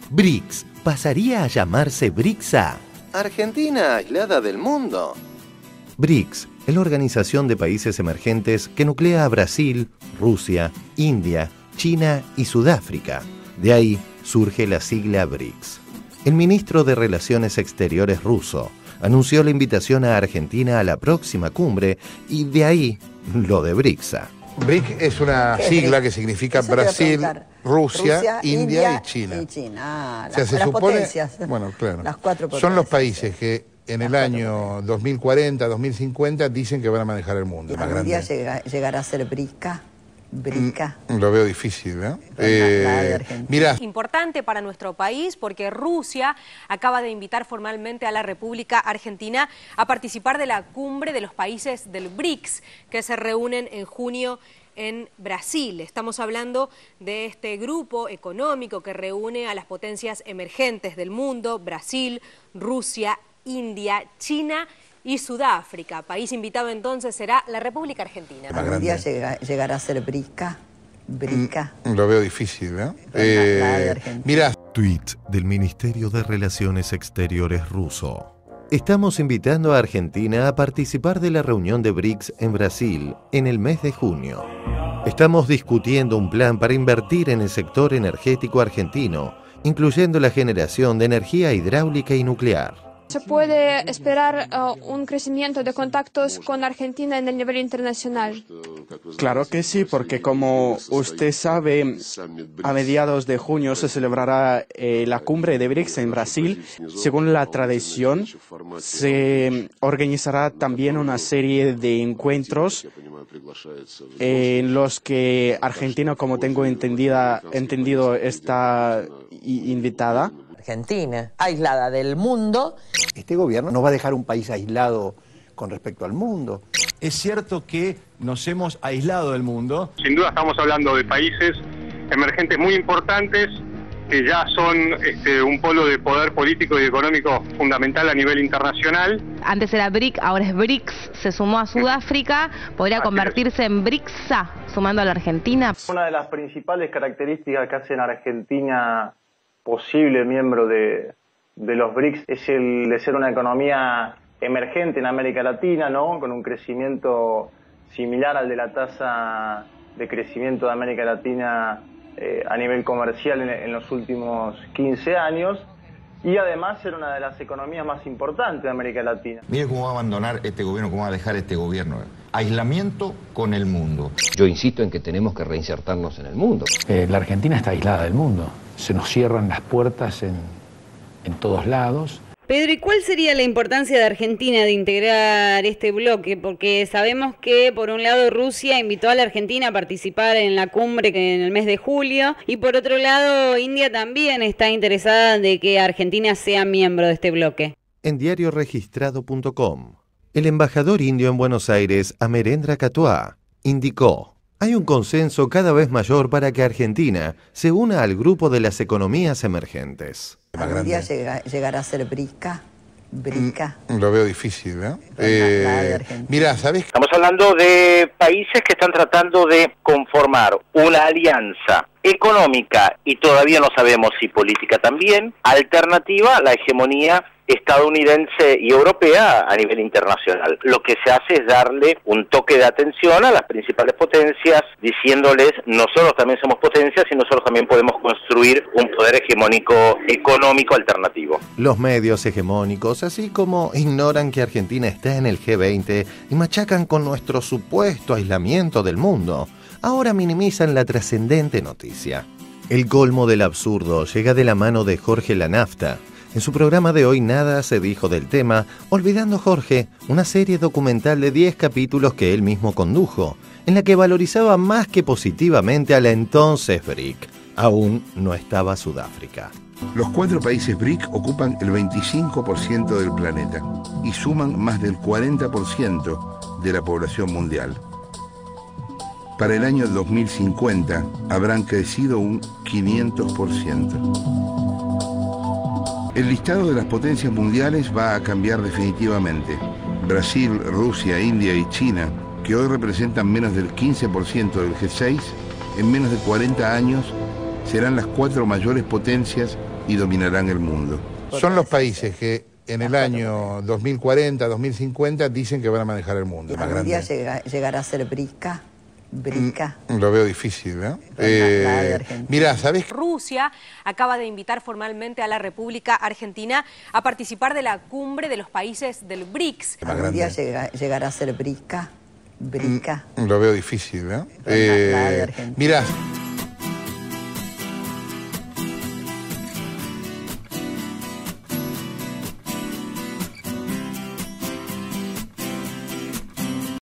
BRICS pasaría a llamarse BRICSA. Argentina aislada del mundo. BRICS es la organización de países emergentes que nuclea a Brasil, Rusia, India, China y Sudáfrica. De ahí surge la sigla BRICS. El ministro de Relaciones Exteriores ruso anunció la invitación a Argentina a la próxima cumbre y de ahí lo de BRICSA. BRIC es una sigla que significa Brasil, Rusia, India y China. Ah, o sea, se las supone, potencias. bueno, claro, las cuatro potencias. son los países que en el año 2040, 2050 dicen que van a manejar el mundo. ¿Algún día llegará a ser BRICA? Lo veo difícil, ¿eh? Mirá. Importante para nuestro país porque Rusia acaba de invitar formalmente a la República Argentina a participar de la cumbre de los países del BRICS que se reúnen en junio en Brasil. Estamos hablando de este grupo económico que reúne a las potencias emergentes del mundo: Brasil, Rusia, India, China y Sudáfrica. País invitado entonces será la República Argentina. ¿Algún día llegará a ser BRICA? Lo veo difícil, ¿eh? Mirá. Tweet del Ministerio de Relaciones Exteriores ruso. Estamos invitando a Argentina a participar de la reunión de BRICS en Brasil en el mes de junio. Estamos discutiendo un plan para invertir en el sector energético argentino, incluyendo la generación de energía hidráulica y nuclear. ¿Se puede esperar un crecimiento de contactos con Argentina en el nivel internacional? Claro que sí, porque como usted sabe, a mediados de junio se celebrará la cumbre de BRICS en Brasil. Según la tradición, se organizará también una serie de encuentros en los que Argentina, como tengo entendido, está invitada. Argentina, aislada del mundo. Este gobierno no va a dejar un país aislado con respecto al mundo. Es cierto que nos hemos aislado del mundo. Sin duda estamos hablando de países emergentes muy importantes que ya son un polo de poder político y económico fundamental a nivel internacional. Antes era BRIC, ahora es BRICS, se sumó a Sudáfrica, podría convertirse en BRICSA, sumando a la Argentina. Una de las principales características que hacen a Argentina posible miembro de los BRICS es el de ser una economía emergente en América Latina, ¿no? Con un crecimiento similar al de la tasa de crecimiento de América Latina a nivel comercial en los últimos 15 años, y además ser una de las economías más importantes de América Latina. Mire cómo va a abandonar este gobierno, cómo va a dejar este gobierno. Aislamiento con el mundo. Yo insisto en que tenemos que reinsertarnos en el mundo. La Argentina está aislada del mundo. Se nos cierran las puertas en todos lados. Pedro, ¿y cuál sería la importancia de Argentina de integrar este bloque? Porque sabemos que, por un lado, Rusia invitó a la Argentina a participar en la cumbre en el mes de julio, y por otro lado, India también está interesada de que Argentina sea miembro de este bloque. En diarioregistrado.com, el embajador indio en Buenos Aires, Amerendra Katwa, indicó: hay un consenso cada vez mayor para que Argentina se una al grupo de las economías emergentes. ¿Algún día llegará a ser BRICA? Lo veo difícil, ¿eh? Mirá, ¿sabés? Estamos hablando de países que están tratando de conformar una alianza económica y todavía no sabemos si política también, alternativa a la hegemonía estadounidense y europea a nivel internacional. Lo que se hace es darle un toque de atención a las principales potencias, diciéndoles: nosotros también somos potencias y nosotros también podemos construir un poder hegemónico económico alternativo. Los medios hegemónicos, así como ignoran que Argentina está en el G20 y machacan con nuestro supuesto aislamiento del mundo, ahora minimizan la trascendente noticia. El colmo del absurdo llega de la mano de Jorge Lanafta. En su programa de hoy nada se dijo del tema, olvidando Jorge una serie documental de 10 capítulos que él mismo condujo, en la que valorizaba más que positivamente a la entonces BRIC. Aún no estaba Sudáfrica. Los 4 países BRIC ocupan el 25% del planeta y suman más del 40% de la población mundial. Para el año 2050 habrán crecido un 500%. El listado de las potencias mundiales va a cambiar definitivamente. Brasil, Rusia, India y China, que hoy representan menos del 15% del G6, en menos de 40 años serán las 4 mayores potencias y dominarán el mundo. Son los países que en el año 2040, 2050 dicen que van a manejar el mundo. ¿Algún día llegará a ser BRICS? Lo veo difícil, ¿eh? Mira, ¿sabés? Rusia acaba de invitar formalmente a la República Argentina a participar de la cumbre de los países del BRICS. ¿Algún día llegará a ser BRICS? Lo veo difícil, ¿eh? Mira.